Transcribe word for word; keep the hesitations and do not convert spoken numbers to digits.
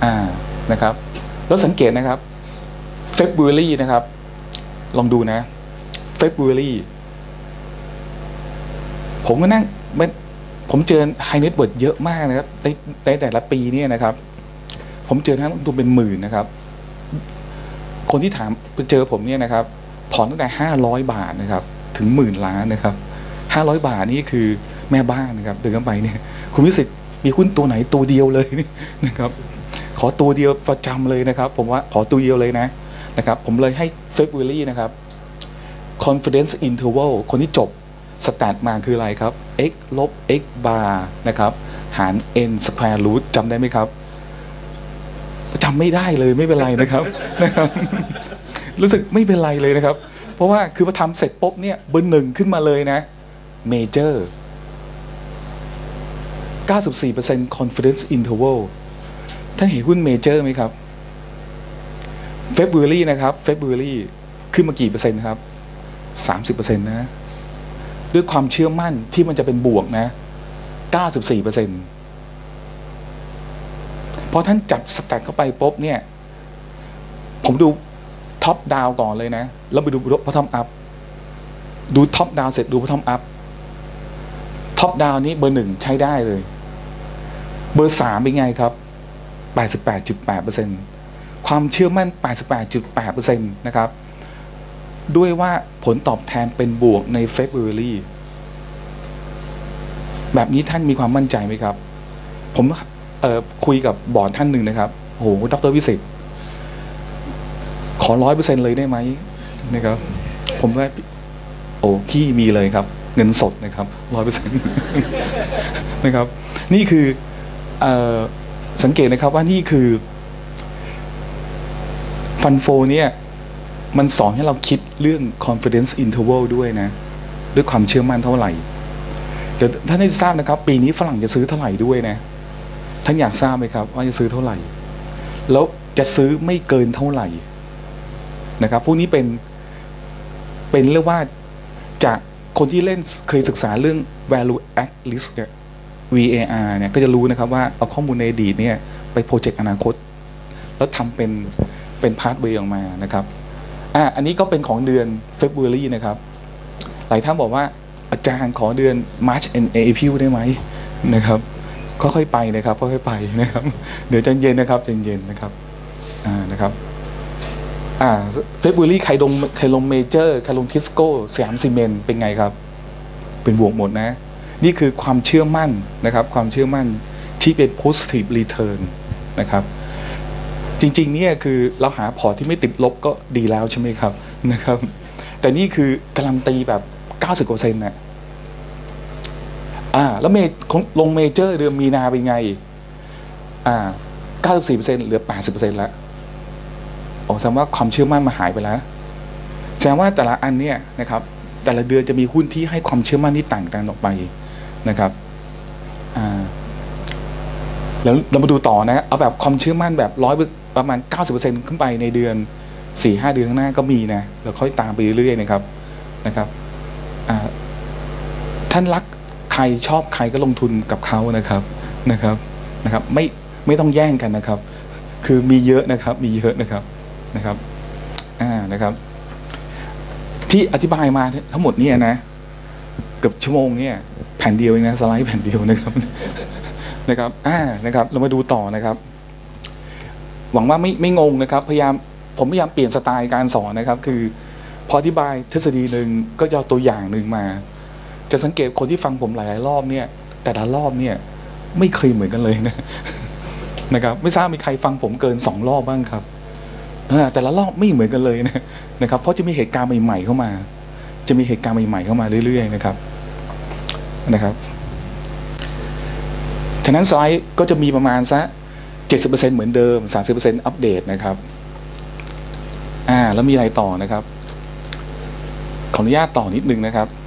อ่านะครับแล้วสังเกตนะครับ February นะครับลองดูนะ February ผมก็นั่งผมเจอ High Net Worth เยอะมากนะครับในในแต่ละปีเนี่ยนะครับผมเจอทั้งตัวเป็นหมื่นนะครับคนที่ถามไปเจอผมเนี่ยนะครับผ่อนตั้งแต่ห้าร้อยบาทนะครับถึงหมื่นล้านนะครับห้าร้อยบาทนี่คือแม่บ้านนะครับเดินเข้าไปเนี่ยคุณวิสิทธิ์มีหุ้นตัวไหนตัวเดียวเลยนะครับขอตัวเดียวประจำเลยนะครับผมว่าขอตัวเดียวเลยนะนะครับผมเลยให้ February นะครับ confidence interval คนที่จบสแตทมาคืออะไรครับ x ลบ x bar นะครับหาร n square root จำได้ไหมครับจำไม่ได้เลยไม่เป็นไรนะครับนะครับรู้สึกไม่เป็นไรเลยนะครับเพราะว่าคือพอทำเสร็จปุ๊บเนี่ยเบอร์หนึ่งขึ้นมาเลยนะเมเจอร์ เก้าสิบสี่เปอร์เซ็นต์ confidence interval ท่านเห็นหุ้นเมเจอร์ไหมครับ February นะครับ February ขึ้นมากี่เปอร์เซ็นต์ครับ สามสิบเปอร์เซ็นต์ นะด้วยความเชื่อมั่นที่มันจะเป็นบวกนะ เก้าสิบสี่เปอร์เซ็นต์ พอท่านจับสแต็กเข้าไปปุ๊บเนี่ยผมดูท็อปดาวก่อนเลยนะแล้วไปดูพอท็อปอัพดูท็อปดาวเสร็จดูพอท็อปอัพท็อปดาวนี้เบอร์หนึ่งใช้ได้เลยเบอร์สามเป็นไงครับ แปดสิบแปดจุดแปดเปอร์เซ็นต์ ความเชื่อมั่น แปดสิบแปดจุดแปดเปอร์เซ็นต์ นะครับด้วยว่าผลตอบแทนเป็นบวกใน February แบบนี้ท่านมีความมั่นใจไหมครับผมเอ่อคุยกับบอร์ดท่านหนึ่งนะครับโอ้โหดร.วิสิทธิ์ขอร้อยเปอร์เซ็นต์เลยได้ไหมนะครับผมว่าโอ้พี่มีเลยครับเงินสดนะครับร้อยเปอร์เซ็นต์นะครับนี่คือเอ่อสังเกตนะครับว่านี่คือฟันโฟเนี่ยมันสอนให้เราคิดเรื่อง confidence interval ด้วยนะด้วยความเชื่อมั่นเท่าไหร่แต่ท่านได้ทราบนะครับปีนี้ฝรั่งจะซื้อเท่าไหร่ด้วยนะท่านอยากทราบไหมครับว่าจะซื้อเท่าไหร่แล้วจะซื้อไม่เกินเท่าไหร่นะครับพวกนี้เป็นเป็นเรียกว่าจากคนที่เล่นเคยศึกษาเรื่อง value at risk เนี่ย วี เอ อาร์ เนี่ยก็จะรู้นะครับว่าเอาข้อมูลในอดีตเนี่ยไปโปรเจกต์อนาคตแล้วทำเป็นเป็นพาร์ทเวย์ออกมานะครับอ่าอันนี้ก็เป็นของเดือน February นะครับหลายท่านบอกว่าอาจารย์ขอเดือน March and April ได้ไหมนะครับค่อยๆไปนะครับค่อยๆไปนะครับเดี๋ยวใจเย็นนะครับใจเย็นนะครับอ่านะครับอ่า February ใครลงใครลงเมเจอร์ใครลงทิสโก้สยามซีเมนต์เป็นไงครับเป็นบวกหมดนะนี่คือความเชื่อมั่นนะครับความเชื่อมั่นที่เป็น positive return นะครับจริงๆเนี่ยคือเราหาพอร์ตที่ไม่ติดลบก็ดีแล้วใช่ไหมครับนะครับแต่นี่คือการันตีแบบ เก้าสิบเปอร์เซ็นต์ นะอ่าแล้วเมลงเมเจอร์เดือนมีนาเป็นไงอ่า เก้าสิบสี่เปอร์เซ็นต์ เหลือ แปดสิบเปอร์เซ็นต์ แล้วโอ้แสดงว่าความเชื่อมั่นมาหายไปแล้วแสดงว่าแต่ละอันเนี่ยนะครับแต่ละเดือนจะมีหุ้นที่ให้ความเชื่อมั่นที่ต่างกันออกไปนะครับอ่าแล้วเรามาดูต่อนะเอาแบบความเชื่อมั่นแบบร้อยประมาณ เก้าสิบเปอร์เซ็นต์ ขึ้นไปในเดือน สี่ห้า เดือนข้างหน้าก็มีนะเราค่อยตามไปเรื่อยๆนะครับนะครับอ่าท่านรักใครชอบใครก็ลงทุนกับเขานะครับนะครับนะครับไม่ไม่ต้องแย่งกันนะครับคือมีเยอะนะครับมีเยอะนะครับนะครับอ่านะครับที่อธิบายมาทั้งหมดเนี่ยนะเกือบชั่วโมงเนี่ยแผ่นเดียวเองนะสไลด์แผ่นเดียวนะครับนะครับอ่านะครับเรามาดูต่อนะครับหวังว่าไม่ไม่งงนะครับพยายามผมพยายามเปลี่ยนสไตล์การสอนนะครับคือพออธิบายทฤษฎีหนึ่งก็จะเอาตัวอย่างหนึ่งมาจะสังเกตคนที่ฟังผมหลายๆรอบเนี่ยแต่ละรอบเนี่ยไม่เคยเหมือนกันเลยนะนะครับไม่ทราบมีใครฟังผมเกินสองรอบบ้างครับแต่ละรอบไม่เหมือนกันเลยนะนะครับเพราะจะมีเหตุการณ์ใหม่ๆเข้ามาจะมีเหตุการณ์ใหม่ๆเข้ามาเรื่อยๆนะครับนะครับฉะนั้นสไลด์ก็จะมีประมาณสัก เจ็ดสิบเปอร์เซ็นต์ เหมือนเดิม สามสิบเปอร์เซ็นต์ อัปเดตนะครับอ่าแล้วมีอะไรต่อนะครับขออนุญาตต่อนิดนึงนะครับ